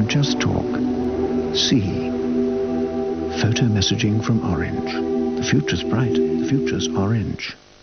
Don't just talk. See. Photo messaging from Orange. The future's bright. The future's orange.